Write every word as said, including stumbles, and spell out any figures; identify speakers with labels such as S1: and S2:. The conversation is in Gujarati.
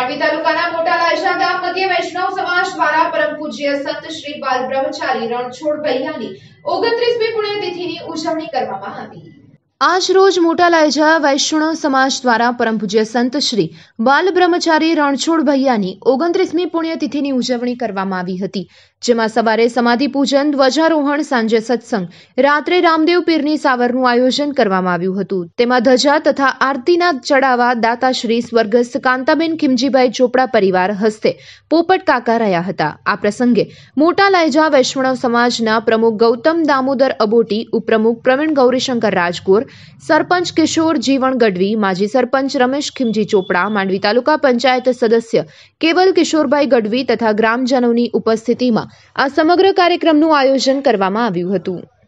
S1: માંડવી તાલુકાના મોટા લાયજા ગામ મધ્ય વૈષ્ણવ સમાજ દ્વારા પરમ પૂજ્ય સંત શ્રી બાલ બ્રહ્મચારી રણછોડ ભૈયાની ઓગણત્રીસમી પુણ્યતિથિની ઉજવણી કરવામાં આવી। આજ રોજ મોટા લાયજા વૈષ્ણવ સમાજ દ્વારા પરમ પૂજ્ય સંત શ્રી બાલ બ્રહ્મચારી રણછોડ ભૈયાની ઓગણત્રીસમી પુણ્યતિથિની ઉજવણી કરવામાં આવી હતી, જેમાં સવારે સમાધિ પૂજન, ધ્વજારોહણ, સાંજે સત્સંગ, રાત્રે રામદેવ પીરની સાવરનું આયોજન કરવામાં આવ્યું હતું। તેમાં ધજા તથા આરતીના ચડાવવા દાતાશ્રી સ્વર્ગસ્થ કાંતાબેન ખીમજીભાઈ ચોપડા પરિવાર હસ્તે પોપટ કાકા રહ્યા હતા। આ પ્રસંગે મોટા લાયજા વૈષ્ણવ સમાજના પ્રમુખ ગૌતમ દામોદર અબોટી, ઉપપ્રમુખ પ્રવીણ ગૌરીશંકર રાજગોર, સરપંચ કિશોર જીવણ ગઢવી, માજી સરપંચ રમેશ ખીમજી ચોપડા, માંડવી તાલુકા પંચાયત સદસ્ય કેવલ કિશોરભાઈ ગઢવી તથા ગ્રામજનોની ઉપસ્થિતિમાં આ સમગ્ર કાર્યક્રમનું આયોજન કરવામાં આવ્યું હતું।